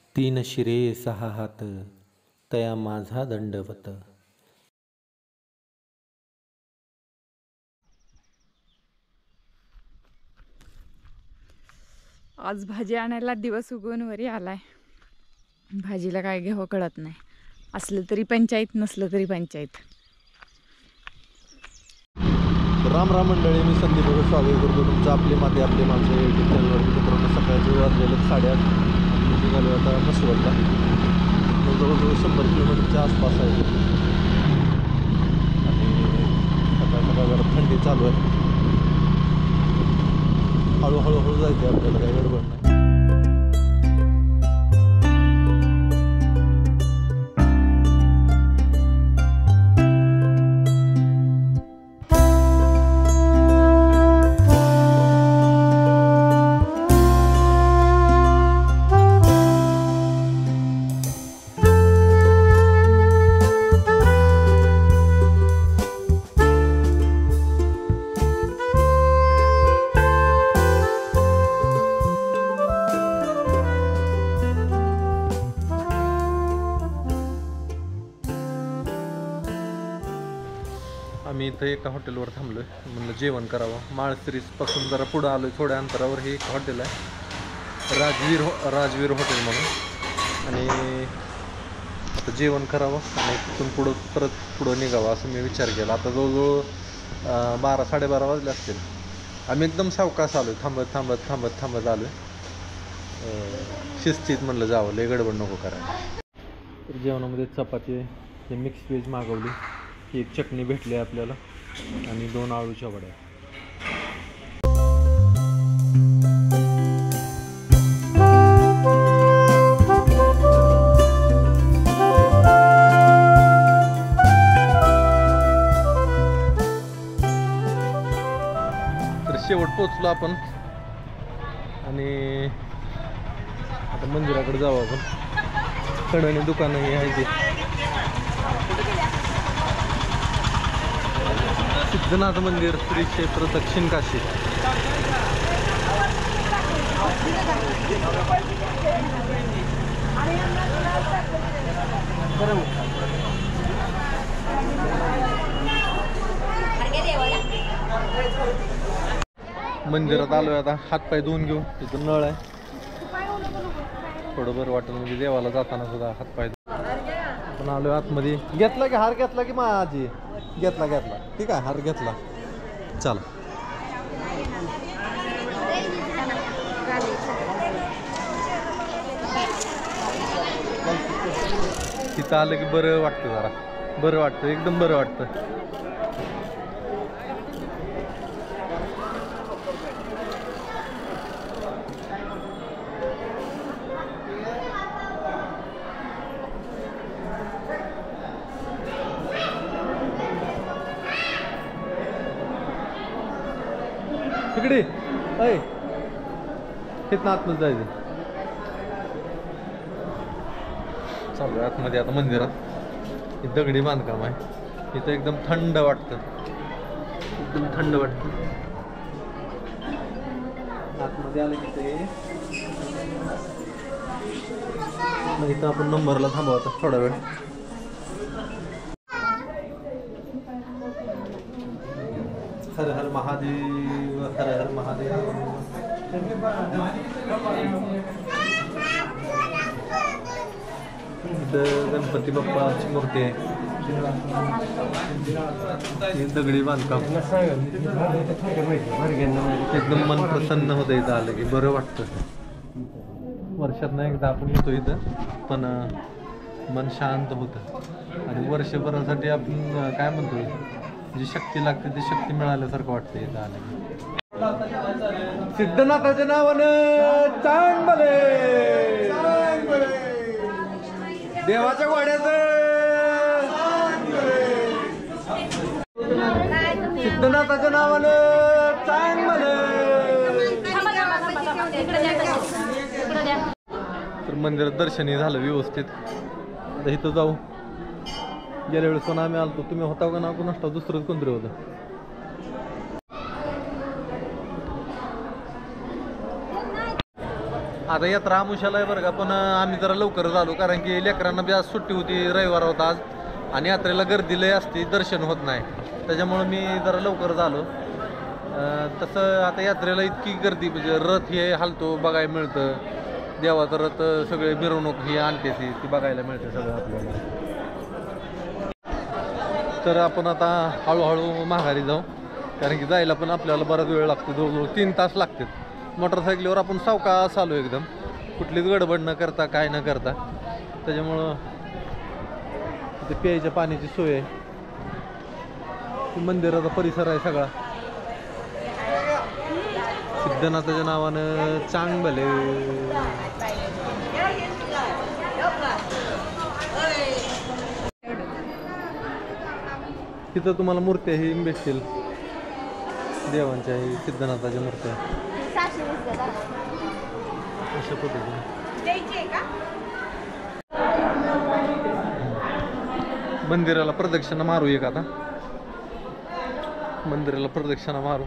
तीन शिरे सहा हात तया माझा दंडवत. आज भाजी आणायला दिवस उगवून वरी आलाय. भाजीला काय घ्यावं कळत नाही. असलं तरी पंचायत, नसलं तरी पंचायत. राम राम मंडळी, मी संदीप भगत स्वागत करतो तुमचं आपली माती आपली माणसं यूट्यूब चॅनलवर. मित्रांनो, सकाळचे वाजलेले 8:30. निघालो आता मसवडला. जवळजवळ 100 किलोमीटरच्या आसपास आहे. आणि सकाळ सकाळ जरा थंडी चालू आहे. हळूहळू जायचं आहे आपल्याला, काही गडबड नाही. आम्ही इथं एका हॉटेलवर थांबलो आहे. म्हणलं जेवण करावं. माळशिरसपासून जरा पुढं आलो आहे. थोड्या अंतरावर हे एक हॉटेल आहे, राजवीर हॉटेल म्हणून. आणि आता जेवण करावं आणि तिथून पुढं निघावं असं मी विचार केला. आता जवळजवळ 12-12:30 वाजले असतील. आम्ही एकदम सावकाश आलो आहे. थांबत आलो आहे. शिस्तीत म्हणलं जावं, लय गडबड नको करायला. तर जेवणामध्ये चपाती, हे मिक्स व्हेज मागवली. एक चटणी भेटली आपल्याला आणि 2 आळूच्या वड्या. तर शेवट पोचलो आपण आणि आता मंदिराकडे जाऊ आपण. कडणी दुकानं ही आहे ती. सिद्धनाथ मंदिर, श्री क्षेत्र दक्षिण काशी. मंदिरात आलोय आता. हातपाय धुवून घेऊ. तिथं नळ आहे, थोडं बरं वाटेल म्हणजे देवाला जाताना सुद्धा हातपाय. आपण आलोय आतमध्ये. घेतला की हार घेतला की माझी घेतला ठीक आहे. हार घेतला. चला. तिथं आलं की बरं वाटतं, जरा बरं वाटतं, एकदम बरं वाटतं. तिकडे अय इथनं आतमध्ये जायचं. चालू आतमध्ये आता मंदिरात. हे दगडी बांधकाम आहे. इथं एकदम थंड वाटतं, एकदम थंड वाटतं. आतमध्ये आलं की ते मग इथं आपण नंबरला थांबू आता थोडा वेळ. हर हर महादेव, हर हर महादेव. इथं गणपती बाप्पाची मूर्ती आहे. दगडी बांधकाम. एकदम मन प्रसन्न होतं इथं आलं की, बरं वाटतं. वर्षातनं एकदा आपण येतो इथं, पण मन शांत होतं. आणि वर्षभरासाठी आपण काय म्हणतो, जी शक्ती लागते ती शक्ती मिळाल्यासारखं वाटतं इथं आलं की. सिद्धनाथाच्या नावानं चांगले, देवाच्या वाड्याचं सिद्धनाथाच्या नावानं चांगले. तर मंदिरात दर्शनही झालं व्यवस्थित. आता इथं जाऊ. गेल्या वेळेस पण आम्ही आलतो, तुम्ही होता का ना कोण असता, दुसरंच कोणतरी होतं. आता यात्रा आमुशाला आहे बरं का, पण आम्ही जरा लवकर झालो कारण की लेकरांना बी आज सुट्टी होती, रविवार होता आज, आणि यात्रेला गर्दी लय असते, दर्शन होत नाही, त्याच्यामुळं मी जरा लवकर झालो. तसं आता यात्रेला इतकी गर्दी, म्हणजे रथ हे हालतो बघायला मिळतं, देवाचं रथ सगळे मिरवणूक ही आणते ती बघायला मिळते सगळं आपल्याला. तर आपण आता हळूहळू माघारी जाऊ, कारण की जायला पण आपल्याला बराच वेळ लागतो, जवळजवळ 3 तास लागतात. मोटरसायकलीवर आपण सावकाश आलो एकदम, कुठलीच गडबड न करता काय न करता. त्याच्यामुळं ते प्यायच्या पाण्याची सोय आहे, मंदिराचा परिसर आहे सगळा, सिद्धनाथाच्या नावानं चांगले. तिथं तुम्हाला मूर्त्या ही भेटतील देवांच्या, सिद्धनाथाच्या मूर्त्या अशा पद्धतीने. मंदिराला प्रदक्षिणा मारू एक, आता मंदिराला प्रदक्षिणा मारू.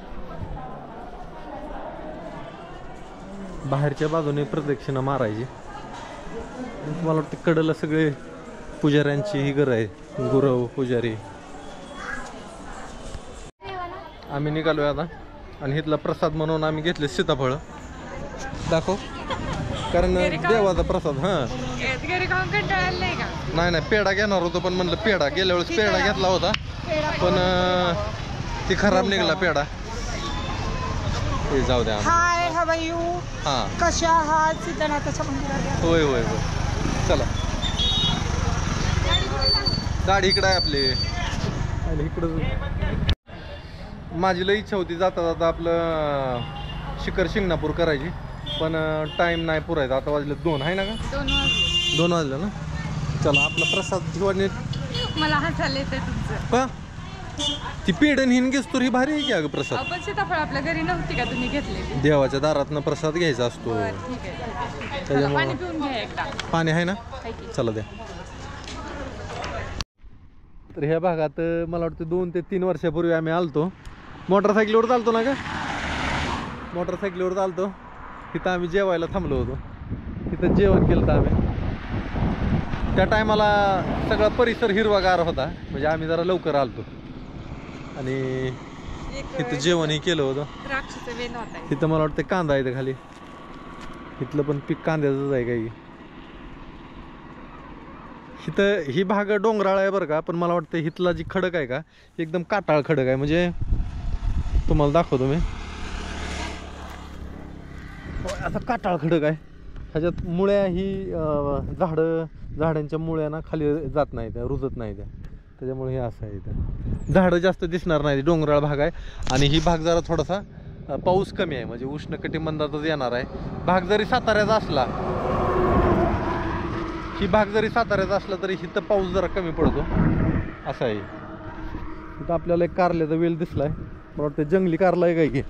बाहेरच्या बाजूने प्रदक्षिणा मारायची. मला वाटतं कडेला सगळे पुजाऱ्यांची ही घर आहे, गुरव पुजारी. आम्ही निघालोय आता, आणि इथला प्रसाद म्हणून आम्ही घेतले सीताफळ. दाखव, कारण देवाचा प्रसाद. नाही नाही, पेढा घेणार होतो, पण म्हणलं पेढा गेल्या वेळेस पेढा घेतला होता, पण ती खराब निघाला पेढा. हे जाऊ द्या. Hi, how are you? हां, कशा आहात? सिद्धनाथाच्या मंदिरात. होय होय होय. चला, गाडी इकडं आहे आपली, आणि इकडं माझी लई इच्छा होती जाता जाता आपलं शिखर शिंगणापूर करायची, पण टाइम नाही पुरायचा. आता वाजले 2 आहे ना का? 2 वाजले ना. चला, आपला प्रसाद घेऊन. मला हसायला येते तुमचं का ती पेढण हिन घेस तर ही भारी आहे की अगं प्रसाद. आपण सीताफळ आपल्या घरी नव्हती का तुम्ही घेतलेली? देवाच्या दारातनं प्रसाद घ्यायचा असतो. ठीक आहे, त्याच्यामुळं पाणी पिऊन घ्या एकदा. पाणी आहे ना, चला द्या. तर ह्या भागात मला वाटतं 2 ते 3 वर्षापूर्वी आम्ही आलतो, मोटरसायकलीवर चालतो ना का, मोटरसायकलीवर चालतो. तिथं आम्ही जेवायला थांबलो होतो, तिथं जेवण केलं होतं आम्ही. त्या टायमाला सगळा परिसर हिरवागार होता, म्हणजे आम्ही जरा लवकर आलतो, आणि तिथं जेवणही केलं होतं. द्राक्षाचं वेल होता. तिथं मला वाटतं कांदा आहे खाली, इथलं पण पीक कांद्याचंच आहे काही. इथं ही भाग डोंगराळ आहे बरं का, पण मला वाटतं इथला जी खडक आहे का, एकदम काटाळ खडक आहे. म्हणजे तुम्हाला दाखवतो मी, आता काटाळ खडक आहे. ह्याच्यात मुळ्या ही झाडांच्या मुळ्या ना खाली जात नाही, त्या रुजत नाही त्या, त्याच्यामुळे हे असं आहे. इथं झाडं जास्त दिसणार नाही, डोंगराळ भाग आहे. आणि ही भाग जरा थोडासा पाऊस कमी आहे, म्हणजे उष्णकटिबंधातच येणार आहे. भाग जरी साताऱ्याचा असला, ही भाग जरी साताऱ्याचा असला तरी इथं पाऊस जरा कमी पडतो, असं आहे. इथं आपल्याला एक कारल्याचा वेल दिसलाय, मला वाटतं जंगली कारला आहे काय की.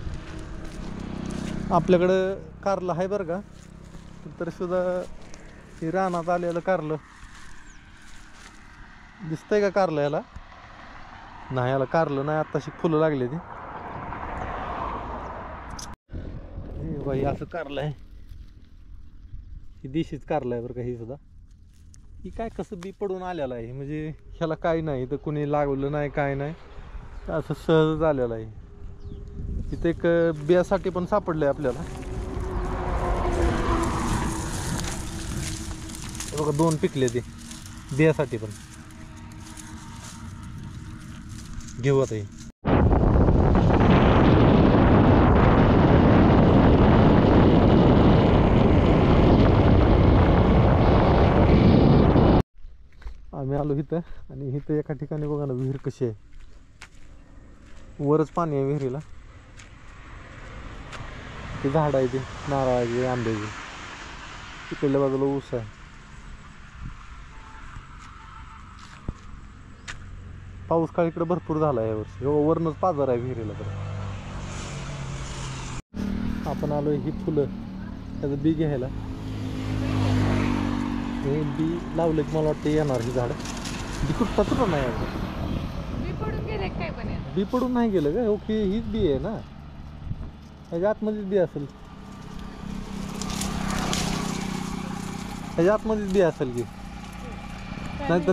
आपल्याकडं कारलं आहे बरं का, तरी सुद्धा हे रानात आलेलं कारलं दिसतंय का? कारलं याला नाही, याला कारलं नाही, आत्ताशी फुलं लागली ती. बाई असं कारलं आहे, ही देशीच कारलं आहे बरं का. ही सुद्धा ही काय कसं बी पडून आलेलं आहे, म्हणजे ह्याला काय नाही, तर कुणी लागवलं नाही काय नाही, असं सहजच आलेलं आहे. इथं एक बियासाठी पण सापडलंय आपल्याला बघा, 2 पिकले ते बियासाठी पण. घेऊ आता हे. आम्ही आलो इथं, आणि इथं एका ठिकाणी बघा ना विहीर कशी आहे, वरच पाणी आहे विहिरीला. ते झाड आहे, ते नारळाचे आंब्याचे, तिकडल्या बाजूला ऊस आहे. पाऊस काळ इकडे भरपूर झाला यावर्षी, वरनच पाझर आहे विहिरीला. तर आपण आलोय ही फुलं त्याचं बी घ्यायला. हे बी लावलं की मला वाटतं येणार ही झाड. बी तुटता नाही बी पडून गेले काय? पण बी पडून नाही गेलं का? ओके, हीच बी आहे ना, ह्याच्या आतमध्येच बी असेल. ह्याच्या आतमध्येच बी असेल की नाहीतर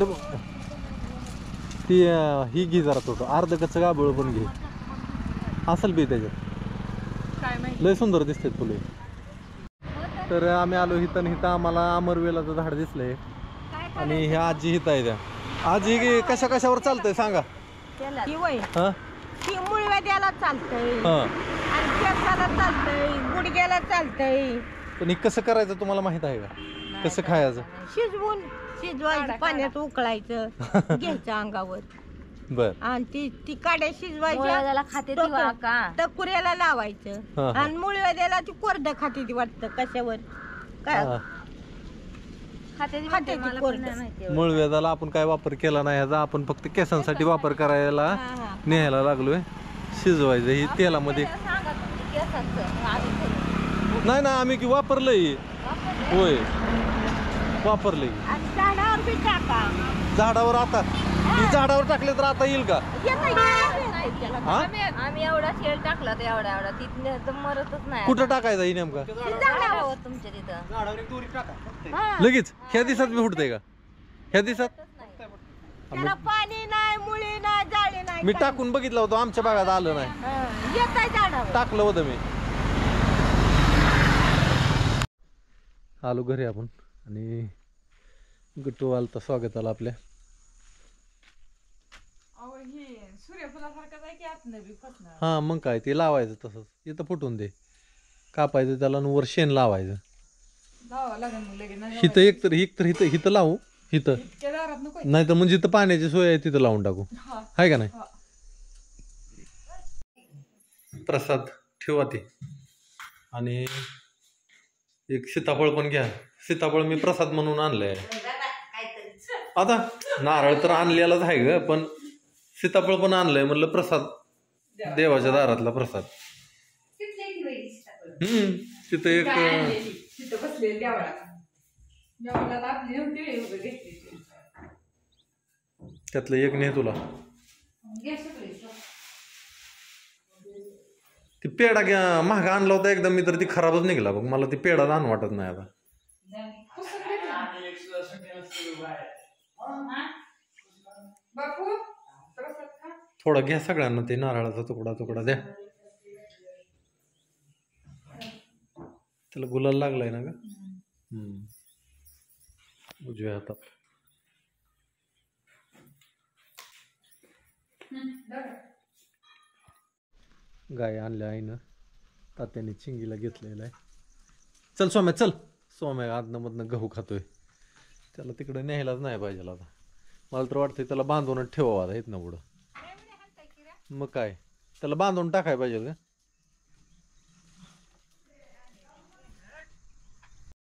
ती ही घे जरा थोडं अर्ध कच्चं गाबळ पण घे असेल बी त्याच्यात काय माहिती लय सुंदर दिसते फुले. तर आम्ही आलो इथं इथं आम्हाला अमरवेलाचं झाड दिसलंय आणि ह्या आजी हिथं आहे त्या आजी कशा कशावर चालतंय सांगा. ही वय हा ही मुळव्याद्याला चालतंय हा आणि केसाला चालतंय गुडघ्याला चालतंय. पण हे कसं करायचं तुम्हाला माहित आहे का? कसं खायचं? शिजवायचं पाण्यात उकळायचं घ्यायचं अंगावर बर आणि ती काड्या शिजवायच्या खाते टकुऱ्याला लावायचं हा. आणि मुळव्याद्याला ती कोरडं खाते ती वाटतं कशावर काय हा. खाते ती कोरडं. मूळ वेदाला आपण काय वापर केला नाही ह्याचा आपण फक्त केसांसाठी वापर करायला हा. न्यायला लागलोय. शिजवायचं ही तेलामध्ये नाही ना आम्ही की वापरलंय होय वापरलंय आणि झाडावर बी टाका झाडावर आता ही झाडावर टाकले तर आता येईल का? हा आम्ही एवढा शेळ टाकला तर एवढा तिथं तर मरतच नाही. कुठं टाकायचा ही नेमका झाडावर तुमच्या तिथं लगेच ह्या दिवसात मी फुटतंय का ह्या दिवसात? त्याला पाणी नाही मुळी नाही जाळी नाही मी टाकून बघितलं होतं आमच्या भागात आलं नाही. येत आहे झाडावर. टाकलं होतं मी. आलो घरी आपण आणि गट्टू आलता स्वागताला आपल्या. अहो हे सूर्यफुलासारखंच आहे की आतनं बी फसणार. हा मग काय ते लावायचं तसंच इथं फुटून दे कापायचं त्याला आणि वर शेण लावायचं. जावं लागेल मग लगेच नाही हिथं एकतर इथं इथं लावू इथं इतक्या दारात नको नाही तर म्हणजे इथं पाण्याची सोय आहे तिथं लावून टाकू हा आहे का नाही. हा. प्रसाद ठेवा ते आणि एक सीताफळ पण घ्या. सीताफळ मी प्रसाद म्हणून आणलंय. आता नारळ तर आणलेलाच आहे ग पण सीताफळ पण आणलंय म्हणलं प्रसाद देवाच्या दारातला प्रसाद. तिथं एक तिथं बसलेली देवळाला आपली नव्हती उभं घेतली त्यातलं एक नाही तुला ती पेढा घ्या महागा आणला होता एकदम मी तर ती खराबच निघाला बघ. मला ती पेढा आण वाटत नाही आता. बापू प्रसाद खा. थोडा घ्या सगळ्यांना ते नारळाचा तुकडा तुकडा द्या. त्याला गुलाल लागलाय ना ग. उजव्या हातात गाय आणल्या आईनं तात्याने चिंगीला घेतलेला आहे. चल सोम्या चल. सोम्या आदनं मधनं गहू खातोय त्याला तिकडे न्यायलाच नाही पाहिजे आता. मला तर वाटतंय त्याला बांधूनच ठेवावं आता इथनं पुढं. मग काय त्याला बांधून टाकाय पाहिजे का.